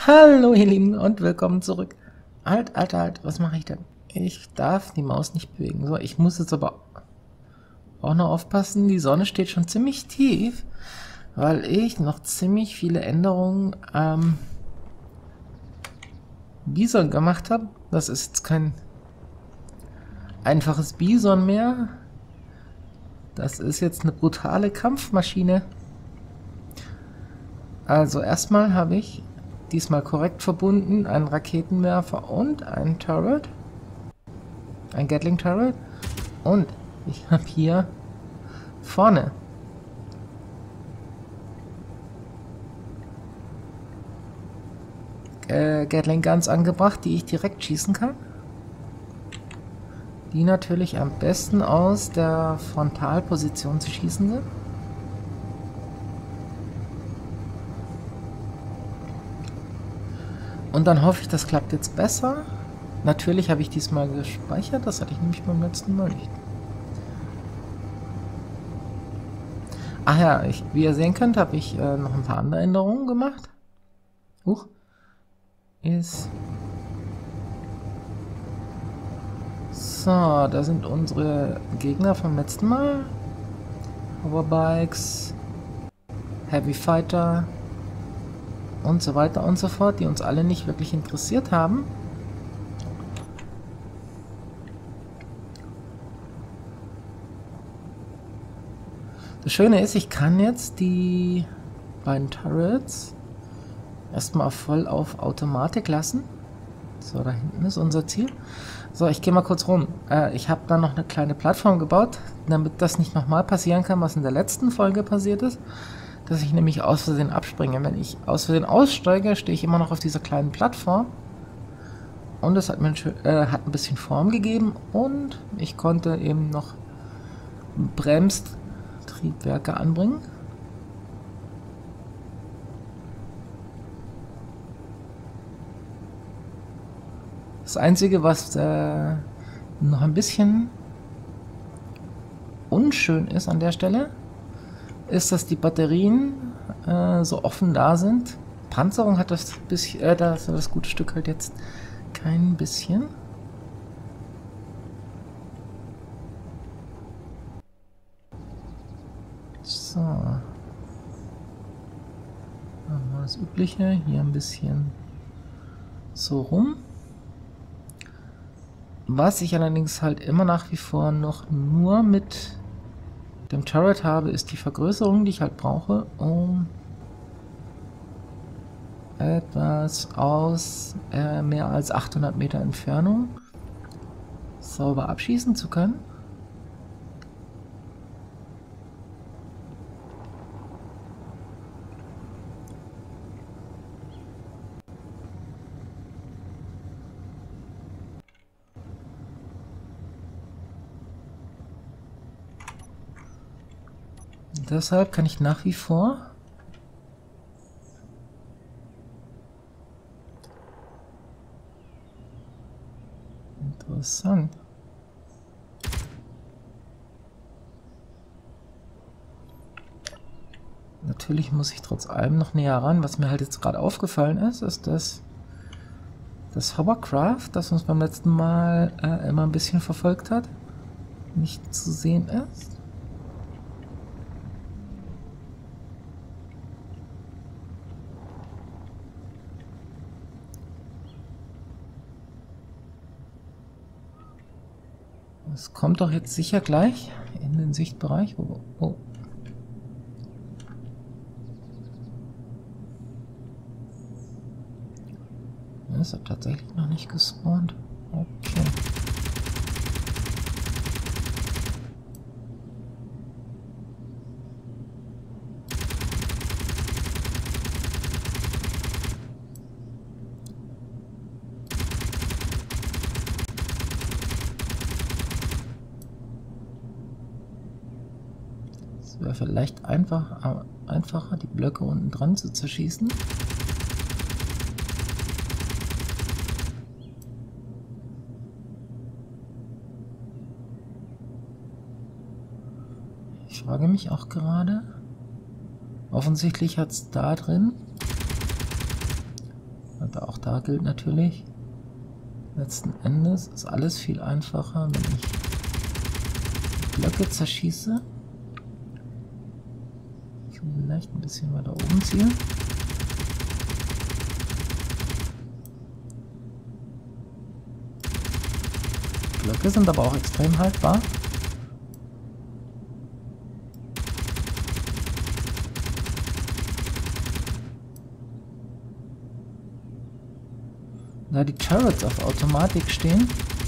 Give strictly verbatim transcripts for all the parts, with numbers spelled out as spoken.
Hallo ihr Lieben und willkommen zurück. Halt, halt, halt, was mache ich denn? Ich darf die Maus nicht bewegen. So, ich muss jetzt aber auch noch aufpassen, die Sonne steht schon ziemlich tief, weil ich noch ziemlich viele Änderungen am Bison gemacht habe. Das ist jetzt kein einfaches Bison mehr. Das ist jetzt eine brutale Kampfmaschine. Also erstmal habe ich diesmal korrekt verbunden einen Raketenwerfer und einen Turret. Ein Gatling Turret. Und ich habe hier vorne äh, Gatling Guns angebracht, die ich direkt schießen kann. Die natürlich am besten aus der Frontalposition zu schießen sind. Und dann hoffe ich, das klappt jetzt besser. Natürlich habe ich diesmal gespeichert, das hatte ich nämlich beim letzten Mal nicht. Ach ja, ich, wie ihr sehen könnt, habe ich äh, noch ein paar andere Änderungen gemacht. Huch. Ist... So, da sind unsere Gegner vom letzten Mal. Hoverbikes, Heavy Fighter und so weiter und so fort, die uns alle nicht wirklich interessiert haben. Das Schöne ist, ich kann jetzt die beiden Turrets erstmal voll auf Automatik lassen. So, da hinten ist unser Ziel. So, ich gehe mal kurz rum. Äh, ich habe da noch eine kleine Plattform gebaut, damit das nicht nochmal passieren kann, was in der letzten Folge passiert ist. Dass ich nämlich aus Versehen abspringe. Wenn ich aus Versehen aussteige, stehe ich immer noch auf dieser kleinen Plattform. Und es hat mir äh, hat ein bisschen Form gegeben und ich konnte eben noch Bremstriebwerke anbringen. Das Einzige, was äh, noch ein bisschen unschön ist an der Stelle, ist, dass die Batterien äh, so offen da sind. Panzerung hat das, bisschen, äh, das, das gute Stück halt jetzt kein bisschen. So. Machen wir das Übliche. Hier ein bisschen so rum. Was ich allerdings halt immer nach wie vor noch nur mit dem Turret habe, ist die Vergrößerung, die ich halt brauche, um etwas aus äh, mehr als achthundert Meter Entfernung sauber abschießen zu können. Deshalb kann ich nach wie vor interessant. Natürlich muss ich trotz allem noch näher ran. Was mir halt jetzt gerade aufgefallen ist, ist, dass das Hovercraft, das uns beim letzten Mal äh, immer ein bisschen verfolgt hat, nicht zu sehen ist. Es kommt doch jetzt sicher gleich in den Sichtbereich. Oh, oh. Ist er tatsächlich noch nicht gespawnt? Okay. Wäre vielleicht einfach, einfacher, die Blöcke unten dran zu zerschießen. Ich frage mich auch gerade. Offensichtlich hat es da drin Und auch da gilt natürlich, letzten Endes ist alles viel einfacher, wenn ich Blöcke zerschieße. Vielleicht ein bisschen weiter oben ziehen. Blöcke sind aber auch extrem haltbar. Da die Turrets auf Automatik stehen,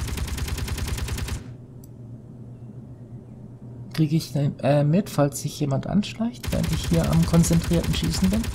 kriege ich äh, mit, falls sich jemand anschleicht, während ich hier am konzentrierten Schießen bin.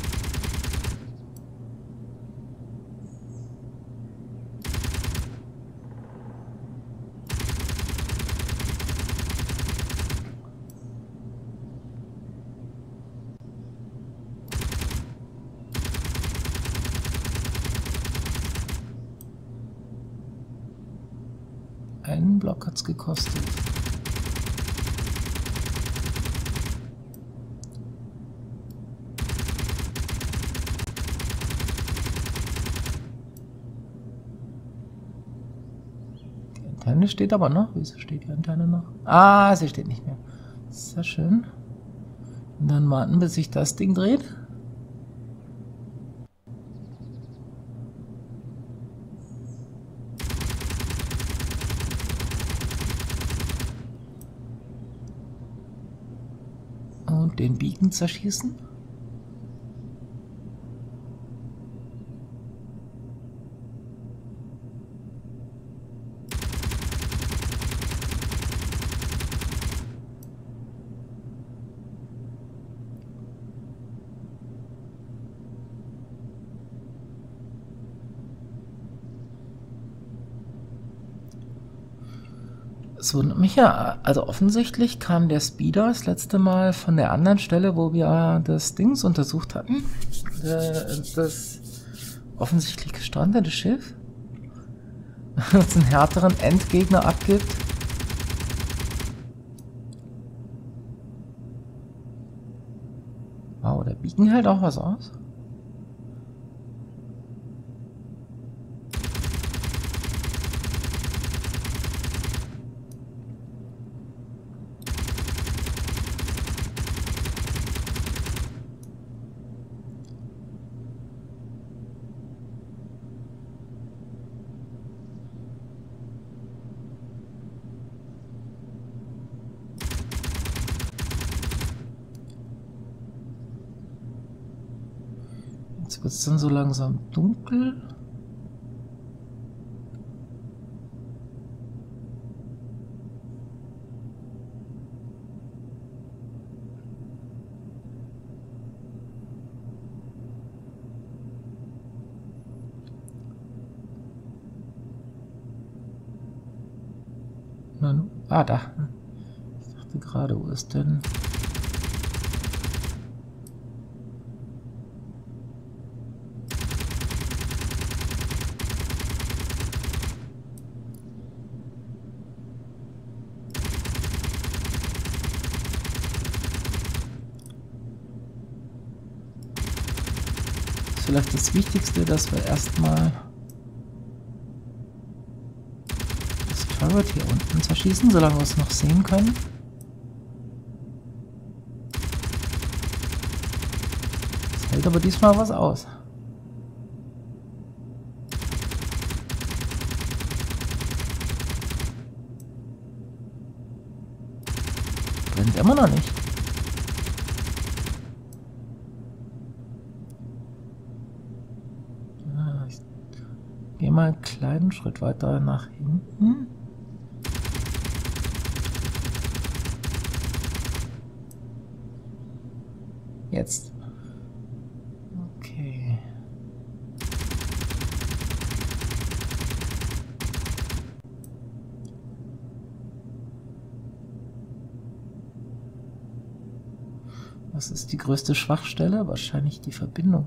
Einen Block hat es gekostet. Die Antenne steht aber noch. Wieso steht die Antenne noch? Ah, sie steht nicht mehr. Sehr schön. Und dann warten, bis sich das Ding dreht. Und den Beacon zerschießen. Es wundert mich ja, also offensichtlich kam der Speeder das letzte Mal von der anderen Stelle, wo wir das Dings untersucht hatten. Das offensichtlich gestrandete Schiff, das einen härteren Endgegner abgibt. Wow, der Beacon hält auch was aus. Jetzt wird es dann so langsam dunkel. Na, ah, da. Ich dachte gerade, wo ist denn... Vielleicht das Wichtigste, dass wir erstmal das Turret hier unten zerschießen, solange wir es noch sehen können. Das hält aber diesmal was aus. Brennt immer noch nicht. Geh mal einen kleinen Schritt weiter nach hinten. Jetzt. Okay. Was ist die größte Schwachstelle? Wahrscheinlich die Verbindung.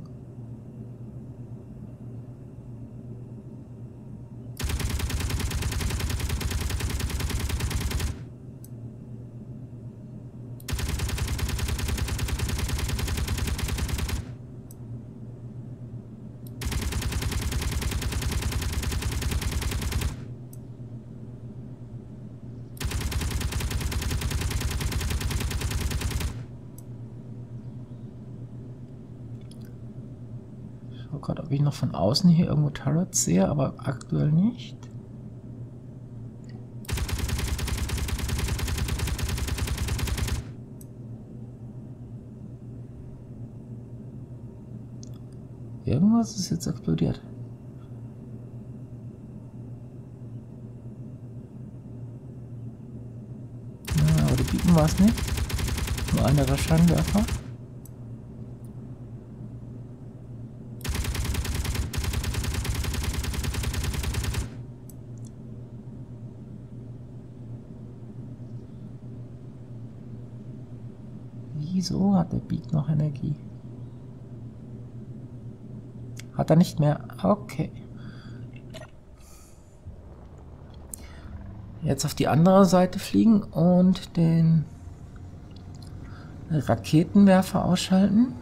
schau gerade, ob ich noch von außen hier irgendwo Turrets sehe, aber aktuell nicht. Irgendwas ist jetzt explodiert. Ja, aber die Beacon war es nicht. Nur einer der Scheinwerfer. Wieso hat der Beacon noch Energie? Hat er nicht mehr? Okay. Jetzt auf die andere Seite fliegen und den Raketenwerfer ausschalten.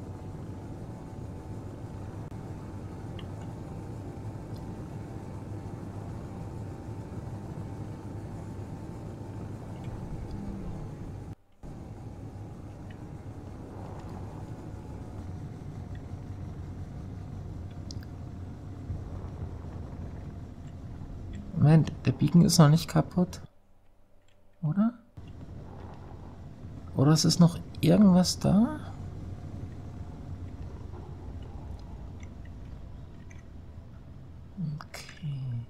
Moment, der Beacon ist noch nicht kaputt. Oder? Oder es ist noch irgendwas da? Okay.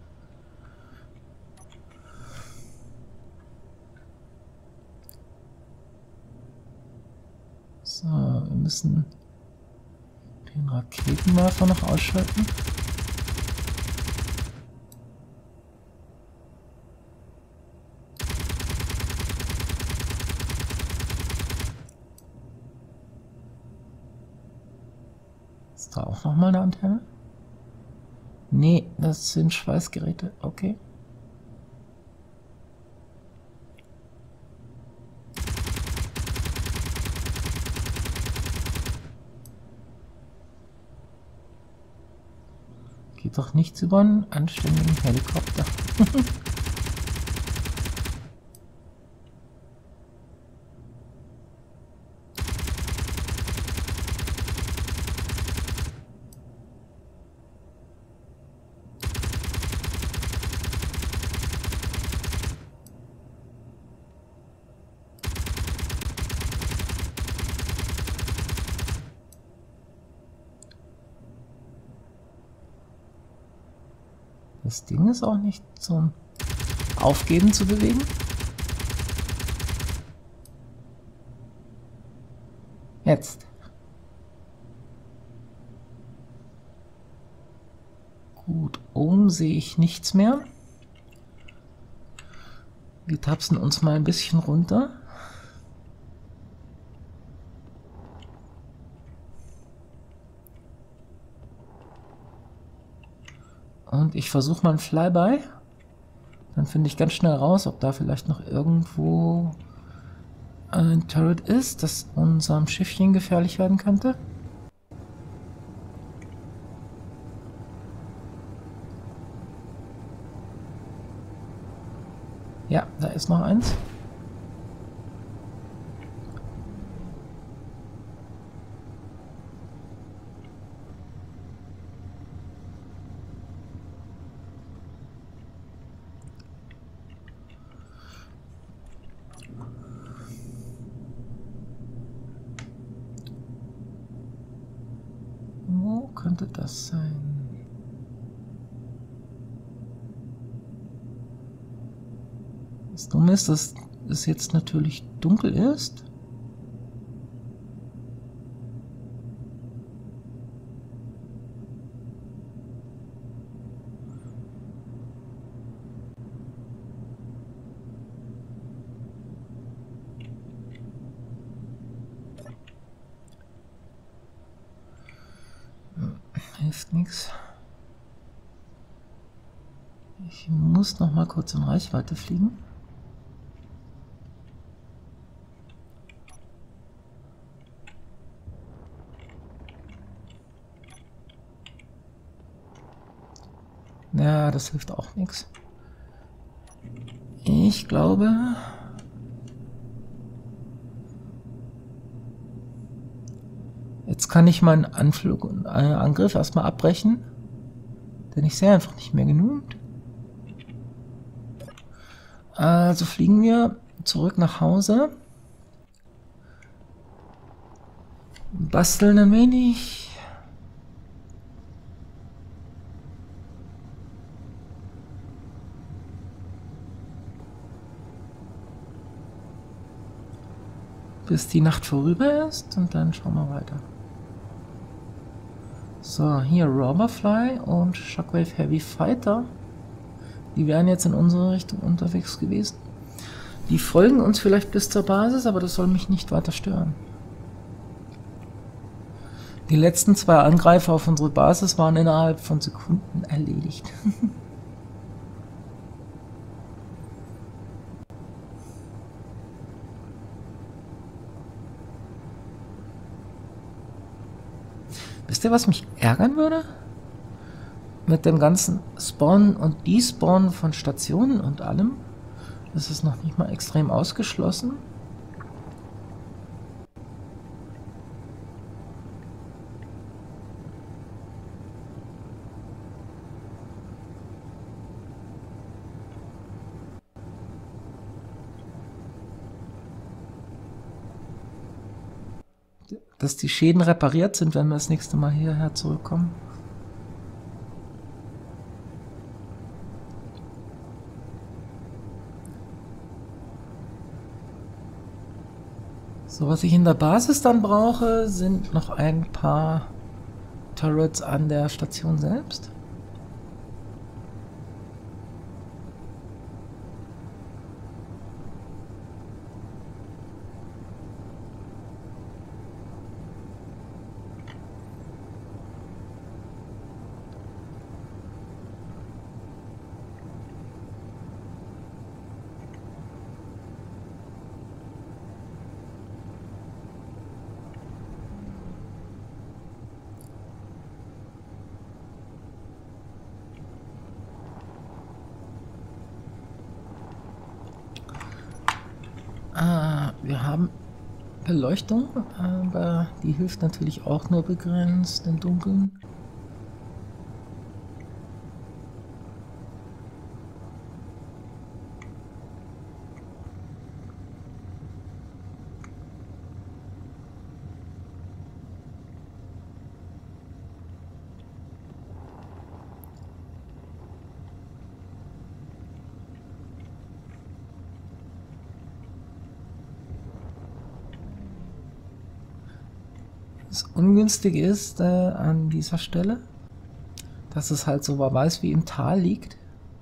So, wir müssen den Raketenwerfer noch ausschalten. Ist da auch noch mal eine Antenne? Nee, das sind Schweißgeräte. Okay. Geht doch nichts über einen anständigen Helikopter. Das Ding ist auch nicht zum Aufgeben zu bewegen. Jetzt. Gut, oben sehe ich nichts mehr. Wir tapsen uns mal ein bisschen runter. Und ich versuche mal ein Flyby. Dann finde ich ganz schnell raus, ob da vielleicht noch irgendwo ein Turret ist, das unserem Schiffchen gefährlich werden könnte. Ja, da ist noch eins. Wo könnte das sein? Das Dumme ist, dass es jetzt natürlich dunkel ist. Hilft nichts. Ich muss noch mal kurz in Reichweite fliegen. Ja, das hilft auch nichts. Ich glaube, jetzt Jetzt kann ich meinen Anflug und äh, Angriff erstmal abbrechen, denn ich sehe einfach nicht mehr genügend. Also fliegen wir zurück nach Hause, basteln ein wenig. Bis die Nacht vorüber ist und dann schauen wir weiter. So, hier Robberfly und Shockwave Heavy Fighter. Die wären jetzt in unsere Richtung unterwegs gewesen. Die folgen uns vielleicht bis zur Basis, aber das soll mich nicht weiter stören. Die letzten zwei Angreifer auf unsere Basis waren innerhalb von Sekunden erledigt. Wisst ihr, was mich ärgern würde? Mit dem ganzen Spawn und Despawn von Stationen und allem. Das ist noch nicht mal extrem ausgeschlossen. Dass die Schäden repariert sind, wenn wir das nächste Mal hierher zurückkommen. So, was ich in der Basis dann brauche, sind noch ein paar Turrets an der Station selbst. Ah, wir haben Beleuchtung, aber die hilft natürlich auch nur begrenzt im Dunkeln. Das Ungünstige ist äh, an dieser Stelle, dass es halt so weiß wie im Tal liegt.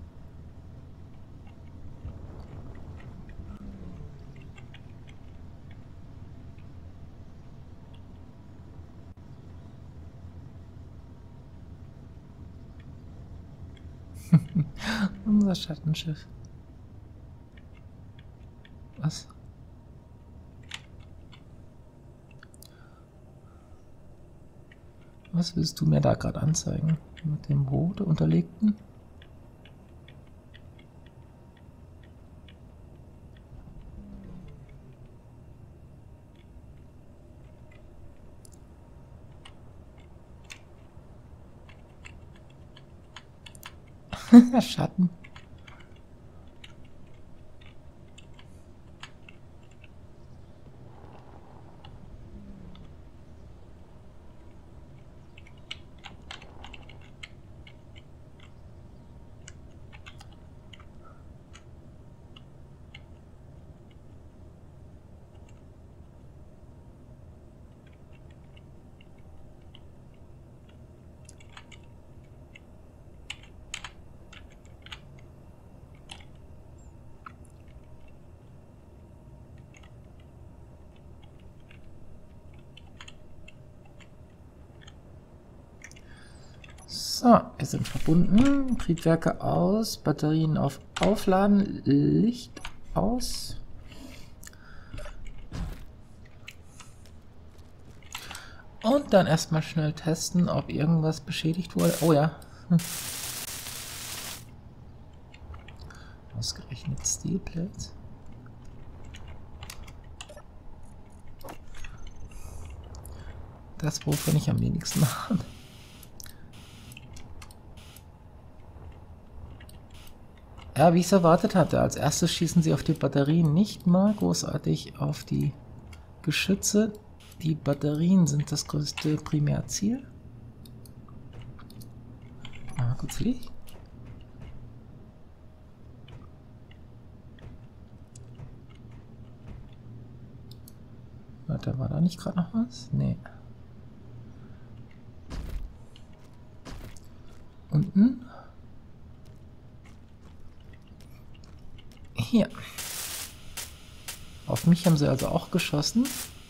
Unser Schattenschiff. Was? Was willst du mir da gerade anzeigen? Mit dem Rot unterlegten? Schatten. So, wir sind verbunden. Triebwerke aus, Batterien auf Aufladen, Licht aus. Und dann erstmal schnell testen, ob irgendwas beschädigt wurde. Oh ja. Hm. Ausgerechnet Steel Plates. Das, wovon ich am wenigsten habe. Ja, wie ich es erwartet hatte. Als erstes schießen sie auf die Batterien, nicht mal großartig auf die Geschütze. Die Batterien sind das größte Primärziel. Mal kurz Licht. Warte, war da nicht gerade noch was? Nee. Unten. Hier. Auf mich haben sie also auch geschossen.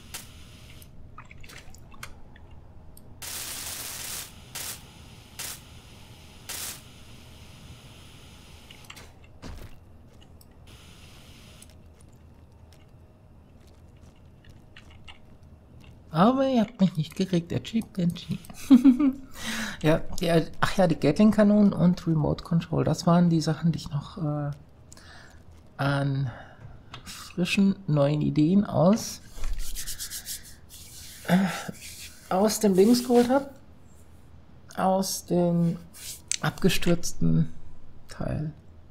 Aber ihr habt mich nicht gekriegt, der Cheap Genji. Ja, die, ach ja, die Gatling-Kanonen und Remote Control, das waren die Sachen, die ich noch äh, an frischen neuen Ideen aus äh, aus dem Dings geholt habe. Aus dem abgestürzten Teil.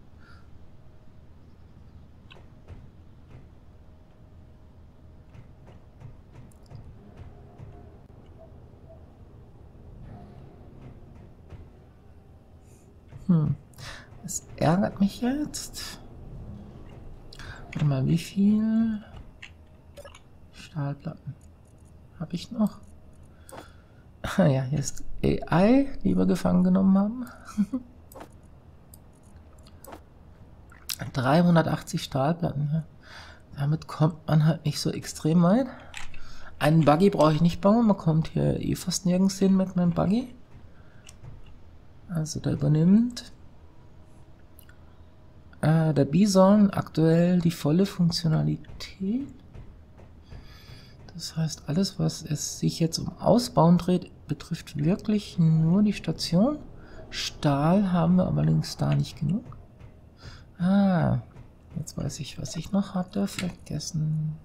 Hm. Es ärgert mich jetzt. Warte mal, wie viel Stahlplatten habe ich noch? Ah ja, hier ist A I, die wir gefangen genommen haben. dreihundertachtzig Stahlplatten. Ja. Damit kommt man halt nicht so extrem weit. Einen Buggy brauche ich nicht bauen, man kommt hier eh fast nirgends hin mit meinem Buggy. Also der übernimmt äh, der Bison aktuell die volle Funktionalität. Das heißt, alles, was es sich jetzt um Ausbauen dreht, betrifft wirklich nur die Station. Stahl haben wir allerdings da nicht genug. Ah, jetzt weiß ich, was ich noch hatte vergessen.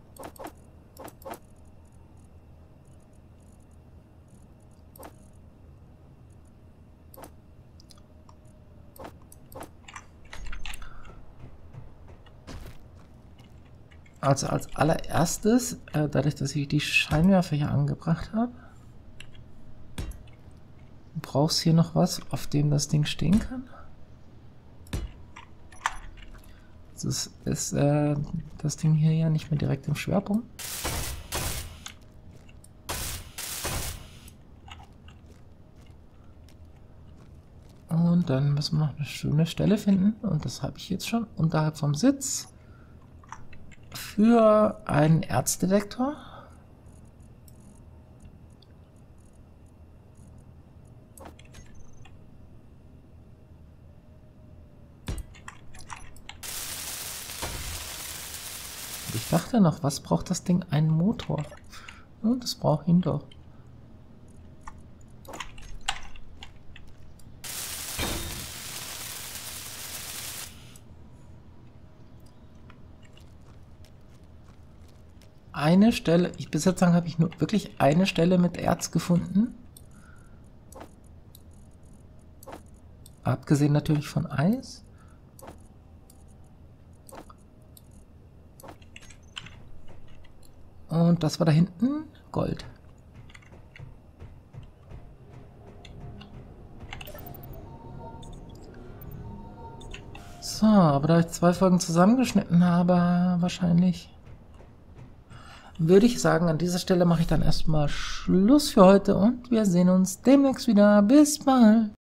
Also als allererstes, äh, dadurch, dass ich die Scheinwerfer hier angebracht habe, brauchst hier noch was, auf dem das Ding stehen kann. Das ist äh, das Ding hier ja nicht mehr direkt im Schwerpunkt. Und dann müssen wir noch eine schöne Stelle finden, und das habe ich jetzt schon unterhalb vom Sitz. Für einen Erzdetektor. Ich dachte noch, was braucht das Ding? Einen Motor. Ja, das braucht ihn doch. Eine Stelle, ich bis jetzt sagen, habe ich nur wirklich eine Stelle mit Erz gefunden. Abgesehen natürlich von Eis. Und das war da hinten Gold. So, aber da ich zwei Folgen zusammengeschnitten habe, wahrscheinlich, würde ich sagen, an dieser Stelle mache ich dann erstmal Schluss für heute und wir sehen uns demnächst wieder. Bis bald!